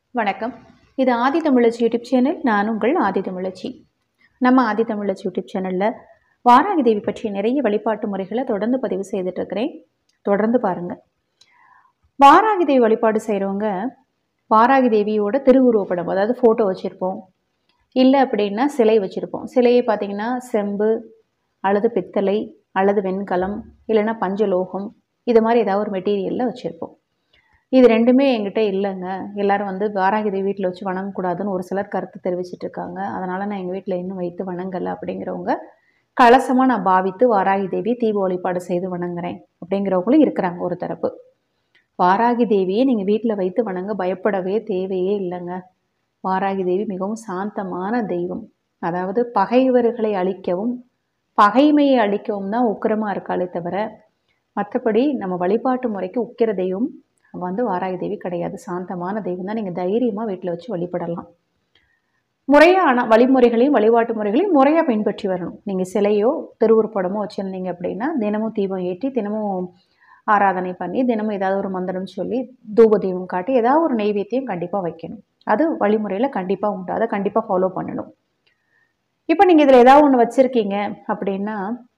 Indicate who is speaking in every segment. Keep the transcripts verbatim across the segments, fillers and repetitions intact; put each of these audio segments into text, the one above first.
Speaker 1: வணக்கம். இது ஆதி தமிழச்சி YouTube channel. நான் உங்கள் ஆதி தமிழச்சி. நம்ம ஆதி தமிழச்சி யூடியூப் சேனலில் வாராகி தேவி பற்றிய நிறைய வழிபாட்டு முறைகளை தொடர்ந்து பதிவு செய்துட்டு இருக்கிறேன். தொடர்ந்து பாருங்கள். வாராகி தேவி வழிபாடு செய்கிறவங்க வாராகி தேவியோட திருவுருவப்படம், அதாவது ஃபோட்டோ வச்சுருப்போம். இல்லை அப்படின்னா சிலை வச்சுருப்போம். சிலையை பார்த்திங்கன்னா செம்பு அல்லது பித்தளை அல்லது வெண்கலம் இல்லைன்னா பஞ்சலோகம், இது மாதிரி ஏதாவது ஒரு மெட்டீரியலில் வச்சுருப்போம். இது ரெண்டுமே என்கிட்ட இல்லைங்க, எல்லோரும் வந்து வாராகி தேவி வீட்டில் வச்சு வணங்கக்கூடாதுன்னு ஒரு சிலர் கருத்து தெரிவிச்சிட்ருக்காங்க, அதனால் நான் எங்கள் வீட்டில் இன்னும் வைத்து வணங்கலை அப்படிங்கிறவங்க, கலசமாக நான் பாவித்து வாராகி தேவி தீப வழிபாடு செய்து வணங்குறேன் அப்படிங்கிறவங்களும் இருக்கிறாங்க ஒரு தரப்பு. வாராகி தேவியை நீங்கள் வீட்டில் வைத்து வணங்க பயப்படவே தேவையே இல்லைங்க. வாராகி தேவி மிகவும் சாந்தமான தெய்வம். அதாவது பகைவர்களை அழிக்கவும் பகைமையை அழிக்கவும் தான் உக்கிரமாக இருக்காளே தவிர, மற்றபடி நம்ம வழிபாட்டு முறைக்கு உக்கிர தெய்வம் வந்து வாராகி தேவி கிடையாது. சாந்தமான தெய்வம் தான். நீங்கள் தைரியமாக வீட்டில் வச்சு வழிபடலாம். முறையான வழிமுறைகளையும் வழிபாட்டு முறைகளையும் முறையாக பின்பற்றி வரணும். நீங்கள் சிலையோ திருவுருப்படமோ வச்சுருந்தீங்க அப்படின்னா தினமும் தீபம் ஏற்றி தினமும் ஆராதனை பண்ணி தினமும் ஏதாவது ஒரு மந்திரம் சொல்லி தூப தீபம் காட்டி ஏதாவது ஒரு நெய்வேத்தியம் கண்டிப்பாக வைக்கணும். அது வழிமுறையில் கண்டிப்பாக உண்டு. அதை கண்டிப்பாக ஃபாலோ பண்ணணும். இப்போ நீங்கள் இதில் ஏதாவது ஒன்று வச்சுருக்கீங்க அப்படின்னா,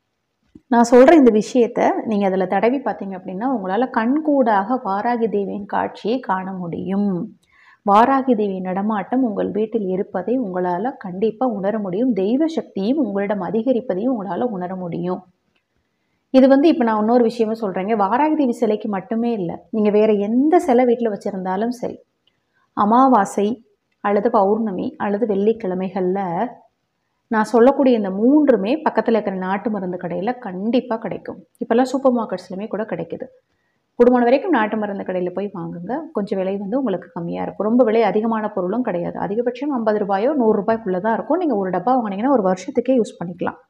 Speaker 1: நான் சொல்கிற இந்த விஷயத்தை நீங்கள் அதில் தடவி பார்த்தீங்க அப்படின்னா உங்களால் கண்கூடாக வாராகி தேவியின் காட்சியை காண முடியும். வாராகி தேவியின் நடமாட்டம் உங்கள் வீட்டில் இருப்பதை உங்களால் கண்டிப்பாக உணர முடியும். தெய்வ சக்தியும் உங்களிடம் அதிகரிப்பதையும் உங்களால் உணர முடியும். இது வந்து இப்போ நான் இன்னொரு விஷயமும் சொல்கிறேங்க. வாராகி தேவி சிலைக்கு மட்டுமே இல்லை, நீங்கள் வேறு எந்த சிலை வீட்டில் வச்சுருந்தாலும் சரி, அமாவாசை அல்லது பௌர்ணமி அல்லது வெள்ளிக்கிழமைகளில் நான் சொல்லக்கூடிய இந்த மூன்றுமே பக்கத்தில் இருக்கிற நாட்டு மருந்து கடையில் கண்டிப்பாக கிடைக்கும். இப்போல்லாம் சூப்பர் மார்க்கெட்ஸ்லையுமே கூட கிடைக்குது. குடும்பம் வரைக்கும் நாட்டு மருந்து கடையில் போய் வாங்குங்க. கொஞ்சம் விலை வந்து உங்களுக்கு கம்மியாக இருக்கும். ரொம்ப விலை அதிகமான பொருளும் கிடையாது. அதிகபட்சம் ஐம்பது ரூபாயோ நூறு ரூபாய்க்குள்ளே தான் இருக்கும். நீங்கள் ஒரு டப்பா வாங்கினீங்கன்னா ஒரு வருஷத்துக்கே யூஸ் பண்ணிக்கலாம்.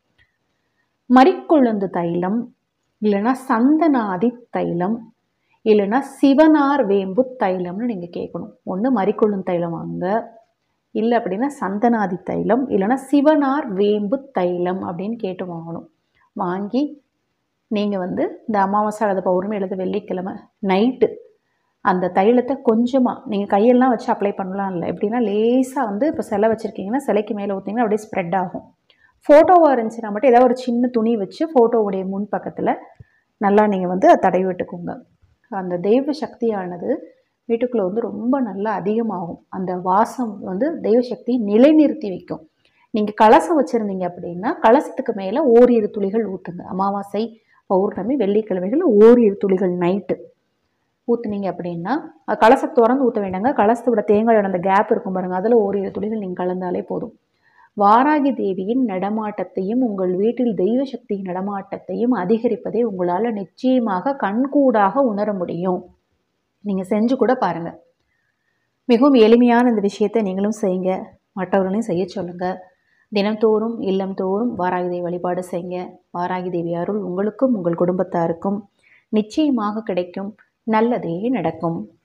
Speaker 1: மரிக்கொழுந்து தைலம் இல்லைன்னா சந்தனாதி தைலம் இல்லைன்னா சிவனார் வேம்பு தைலம்னு நீங்கள் கேட்கணும். ஒன்று மரிக்கொழுந்து தைலம் வாங்க, இல்லை அப்படின்னா சந்தனாதி தைலம் இல்லைன்னா சிவனார் வேம்பு தைலம் அப்படின்னு கேட்டு வாங்கணும். வாங்கி நீங்கள் வந்து இந்த அமாவாசை அல்லது பௌர்ணமி அல்லது வெள்ளிக்கிழமை நைட்டு அந்த தைலத்தை கொஞ்சமாக நீங்கள் கையெல்லாம் வச்சு அப்ளை பண்ணலாம். இல்லை எப்படின்னா லேசாக வந்து இப்போ சிலை வச்சுருக்கீங்கன்னா சிலைக்கு மேலே ஊற்றிங்கன்னா அப்படியே ஸ்ப்ரெட் ஆகும். ஃபோட்டோவாக இருந்துச்சுன்னா மட்டும் ஏதாவது ஒரு சின்ன துணி வச்சு ஃபோட்டோவுடைய முன் பக்கத்தில் நல்லா நீங்கள் வந்து அதை தடவி விட்டுக்கோங்க. அந்த தெய்வ சக்தியானது வீட்டுக்குள்ளே வந்து ரொம்ப நல்லா அதிகமாகும். அந்த வாசம் வந்து தெய்வ சக்தி நிலைநிறுத்தி வைக்கும். நீங்கள் கலசம் வச்சுருந்தீங்க அப்படின்னா கலசத்துக்கு மேலே ஓரிரு துளிகள் ஊற்றுங்க. அமாவாசை பௌர்ணமி வெள்ளிக்கிழமைகள் ஓரிரு துளிகள் நைட்டு ஊற்றுனீங்க அப்படின்னா, கலசத்தை திறந்து ஊற்ற வேண்டாங்க. கலசத்தோட தேங்காயோட அந்த கேப் இருக்கும் பாருங்கள், அதில் ஓரிரு துளிகள் நீங்கள் கலந்தாலே போதும். வாராகி தேவியின் நடமாட்டத்தையும் உங்கள் வீட்டில் தெய்வ சக்தியின் நடமாட்டத்தையும் அதிகரிப்பதை உங்களால் நிச்சயமாக கண்கூடாக உணர முடியும். நீங்கள் செஞ்சு கூட பாருங்கள். மிகவும் எளிமையான இந்த விஷயத்தை நீங்களும் செய்யுங்க, மற்றவர்களையும் செய்ய சொல்லுங்கள். தினந்தோறும் இல்லம் தோறும் வாராகி தேவி வழிபாடு செய்யுங்க. வாராகி தேவி அருள் உங்களுக்கும் உங்கள் குடும்பத்தாருக்கும் நிச்சயமாக கிடைக்கும். நல்லதே நடக்கும்.